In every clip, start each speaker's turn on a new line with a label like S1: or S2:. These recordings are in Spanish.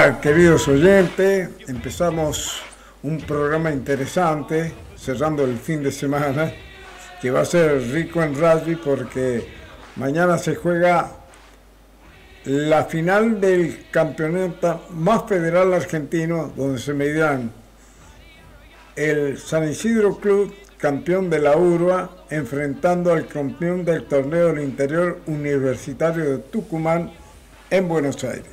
S1: Hola, queridos oyentes. Empezamos un programa interesante, cerrando el fin de semana, que va a ser rico en rugby porque mañana se juega la final del campeonato más federal argentino, donde se medirán el San Isidro Club, campeón de la URBA, enfrentando al campeón del torneo del interior universitario de Tucumán en Buenos Aires.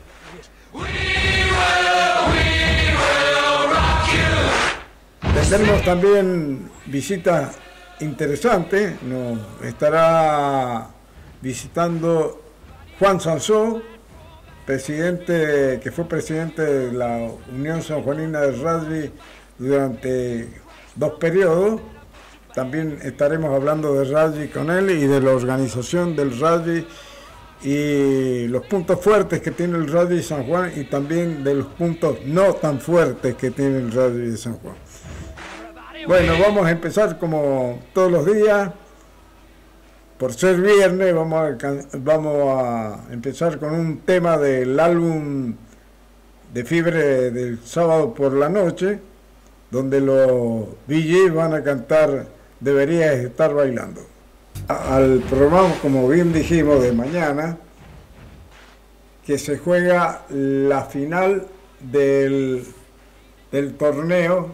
S1: Tendremos también visitas interesantes. Nos estará visitando Juan Sansó, que fue presidente de la Unión Sanjuanina de Rugby durante 2 periodos. También estaremos hablando de rugby con él y de la organización del rugby y los puntos fuertes que tiene el rugby de San Juan y también de los puntos no tan fuertes que tiene el rugby de San Juan. Bueno, vamos a empezar como todos los días. Por ser viernes vamos a empezar con un tema del álbum de Fibre del sábado por la noche, donde los VGs van a cantar Deberías estar bailando. Al programa, como bien dijimos, de mañana, que se juega la final del torneo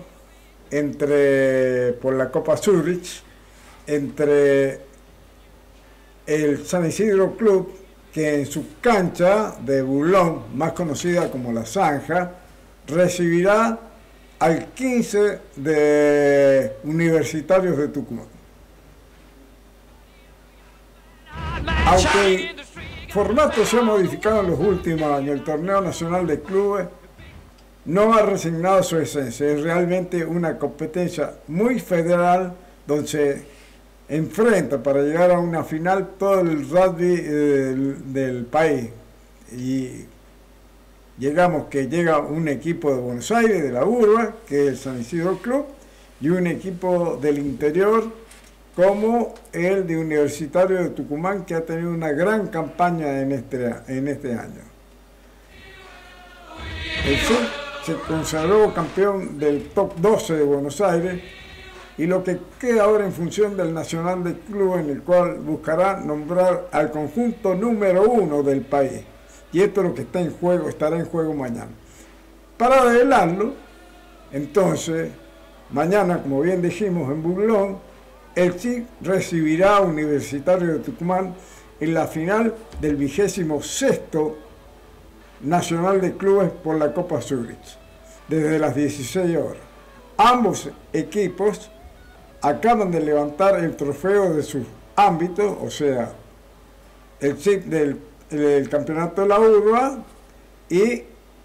S1: por la Copa Zurich, entre el San Isidro Club, que en su cancha de Boulogne, más conocida como La Zanja, recibirá al 15 de Universitarios de Tucumán. Aunque el formato se ha modificado en los últimos años, el Torneo Nacional de Clubes no ha resignado su esencia. Es realmente una competencia muy federal, donde se enfrenta para llegar a una final todo el rugby del país. Y llega un equipo de Buenos Aires, de la URBA, que es el San Isidro Club, y un equipo del interior, como el de Universitario de Tucumán, que ha tenido una gran campaña en este año. El SUR se consagró campeón del top 12 de Buenos Aires, y lo que queda ahora en función del Nacional de Club, en el cual buscará nombrar al conjunto número 1 del país. Y esto es lo que estará en juego mañana. Para develarlo, entonces, mañana, como bien dijimos, en Boulogne, el CIC recibirá a Universitario de Tucumán en la final del 26º Nacional de Clubes por la Copa Zurich, desde las 16 horas. Ambos equipos acaban de levantar el trofeo de sus ámbitos, o sea, el CIC del campeonato de la URBA y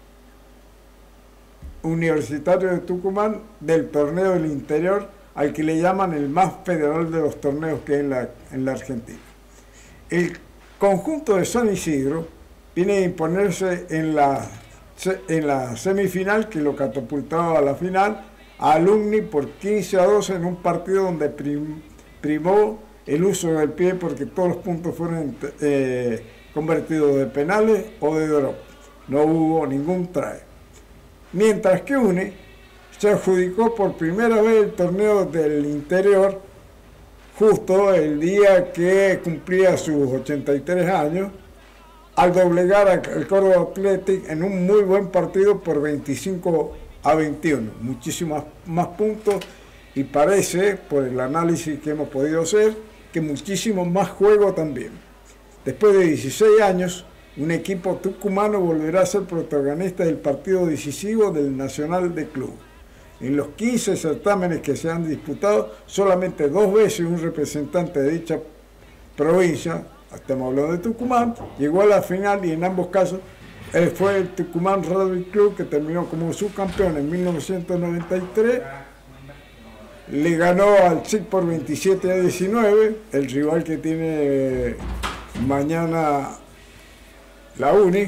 S1: Universitario de Tucumán del torneo del interior, al que le llaman el más federal de los torneos que hay en la Argentina. El conjunto de San Isidro viene a imponerse en la semifinal, que lo catapultaba a la final, a Alumni por 15-12 en un partido donde primó el uso del pie, porque todos los puntos fueron convertidos de penales o de drop. No hubo ningún try. Mientras que UNE se adjudicó por primera vez el torneo del interior, justo el día que cumplía sus 83 años, al doblegar al Córdoba Athletic en un muy buen partido por 25-21. Muchísimos más puntos, y parece, por el análisis que hemos podido hacer, que muchísimo más juego también. Después de 16 años, un equipo tucumano volverá a ser protagonista del partido decisivo del Nacional de Club. En los 15 certámenes que se han disputado, solamente 2 veces un representante de dicha provincia, estamos hablando de Tucumán, llegó a la final, y en ambos casos fue el Tucumán Rugby Club, que terminó como subcampeón en 1993. Le ganó al SIC por 27-19, el rival que tiene mañana la UNI.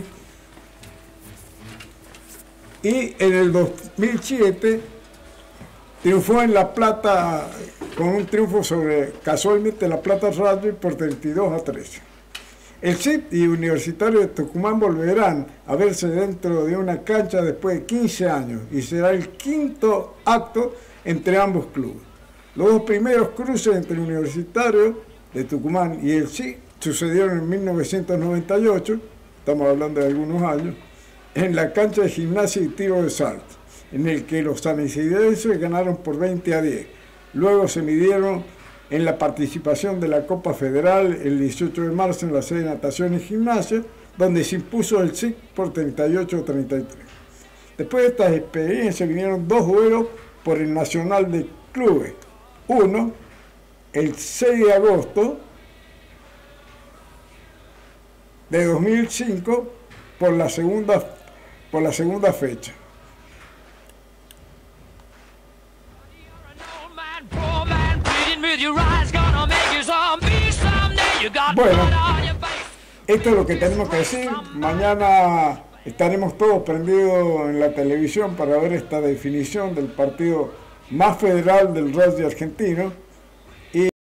S1: Y en el 2007 triunfó en La Plata con un triunfo sobre, casualmente, La Plata Rugby por 32-13. El CIT y Universitario de Tucumán volverán a verse dentro de una cancha después de 15 años y será el quinto acto entre ambos clubes. Los dos primeros cruces entre el Universitario de Tucumán y el CIT sucedieron en 1998, estamos hablando de algunos años, en la cancha de Gimnasia y Tiro de Salto, en el que los sanicidenses ganaron por 20-10. Luego se midieron en la participación de la Copa Federal el 18 de marzo en la sede de Natación y Gimnasia, donde se impuso el SIC por 38-33. Después de estas experiencias vinieron dos duelos por el Nacional de Clubes. Uno, el 6 de agosto de 2005 por la segunda fecha. Bueno, esto es lo que tenemos que decir. Mañana estaremos todos prendidos en la televisión para ver esta definición del partido más federal del rugby argentino.